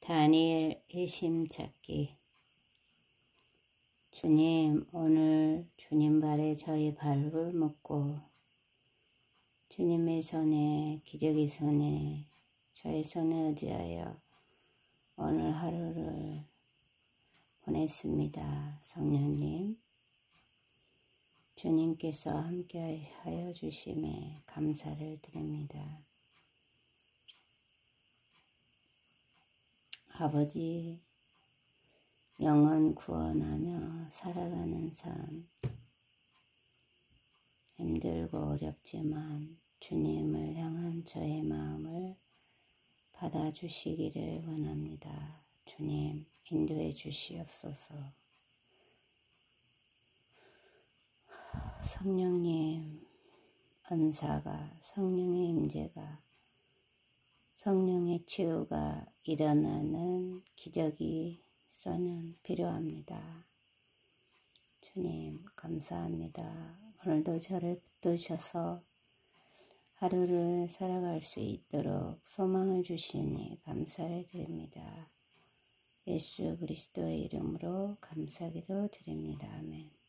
다니엘 예심 찾기. 주님, 오늘 주님 발에 저희 발을 묶고 주님의 손에, 기적의 손에, 저의 손에 의지하여 오늘 하루를 보냈습니다. 성령님, 주님께서 함께 하여 주심에 감사를 드립니다. 아버지, 영혼 구원하며 살아가는 삶, 힘들고 어렵지만 주님을 향한 저의 마음을 받아주시기를 원합니다. 주님, 인도해 주시옵소서. 성령님 은사가, 성령의 임재가, 성령의 치유가 일어나는 기적이 저는 필요합니다. 주님 감사합니다. 오늘도 저를 붙드셔서 하루를 살아갈 수 있도록 소망을 주시니 감사를 드립니다. 예수 그리스도의 이름으로 감사기도 드립니다. 아멘.